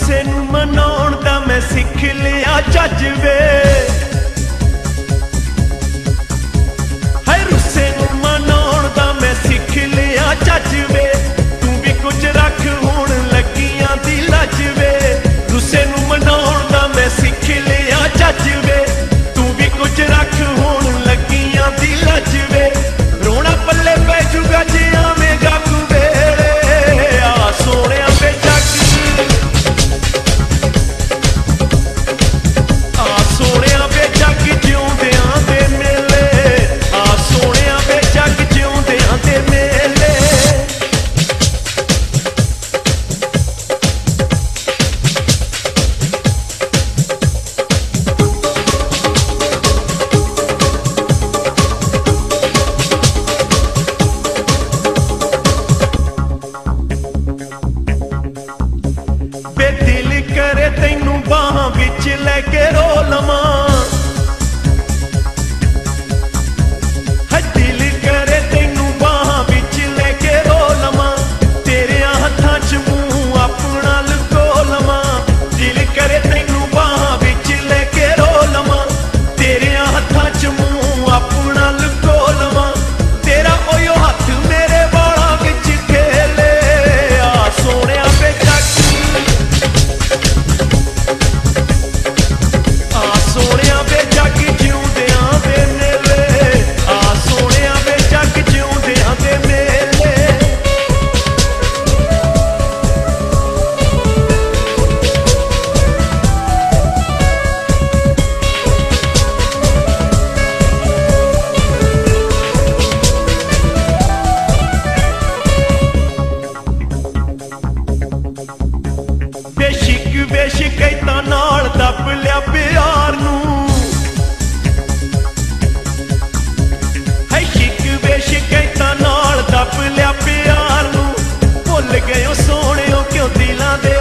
रुस्से नूं मनाउण दा मैं सिख लिया जज वे। हाय रुस्से नूं मनाउण दा मैं सिख लिया जज वे। तू भी कुछ रख हुण लगियां दी लज वे। रुस्से नूं मनाउण दा मैं सिख लिया जज वे। तू भी कुछ रख हुण लगियां दी लज वे। रोना पल्ले पै जूगा जे आवेगा कुबेरे। आ सोहणिया वे जग, आ सोहणिया वे जग जिउंदियां दे मेले। आ सोहणिया वे जग जिउंदियां दे मेले। बे दिल करे तैनू बाहां विच लैके रो लवां। है दिल करे तैनू बाहां विच लैके रो लवां। तेरे हत्थां च मूंह अपना लुको लवां। दिल करे तैनू बाहां विच लैके रो लवां। तेरे हत्थां च मूंह अपना लुको लवां। तेरा ओयो हत्थ मेरे वालां विच खेले। आ सोहणिया वे जग, आ सोहणिया वे जग जिउंदियां दे मेले। आ सोहणिया वे जग जिउंदियां दे मेले। बेशिक बेशिकैतां नाल दब लिया प्यार नूं। है शिक बेशिकैतां नाल दब लिया प्यार नूं। भुल गए हो सोहणियो क्यों दिलां दे